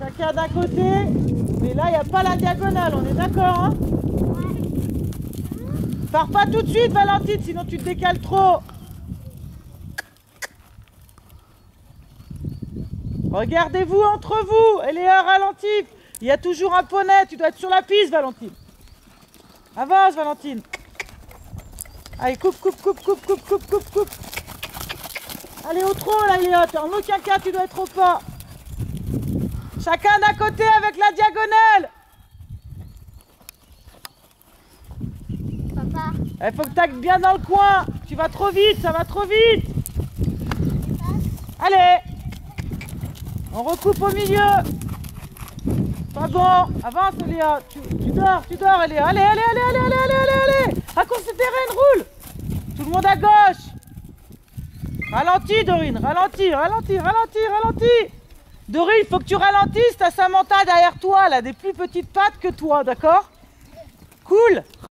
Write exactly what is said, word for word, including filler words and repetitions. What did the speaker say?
Chacun d'un côté. Mais là, il n'y a pas la diagonale, on est d'accord, hein? Pars pas tout de suite, Valentine, sinon tu te décales trop. Regardez-vous entre vous. Et Léa, ralentit. Il y a toujours un poney. Tu dois être sur la piste, Valentine. Avance, Valentine. Allez, coupe, coupe, coupe, coupe, coupe, coupe, coupe, coupe. Allez, au trot, là, Léa. En aucun cas, tu dois être au pas. Chacun d'un côté avec la diagonale. Papa. Il faut que tu ailles bien dans le coin. Tu vas trop vite, ça va trop vite. Allez. On recoupe au milieu. Pas bon. Avance, Léa. Tu, tu dors, tu dors, Léa. Allez, allez, allez, allez, allez, allez, allez, allez. Raccourci le terrain, roule. Tout le monde à gauche. Ralentis, Dorine. Ralentis, ralentis, ralentis, ralentis. Dorine, il faut que tu ralentisses. T'as Samantha derrière toi, elle a des plus petites pattes que toi, d'accord? Cool.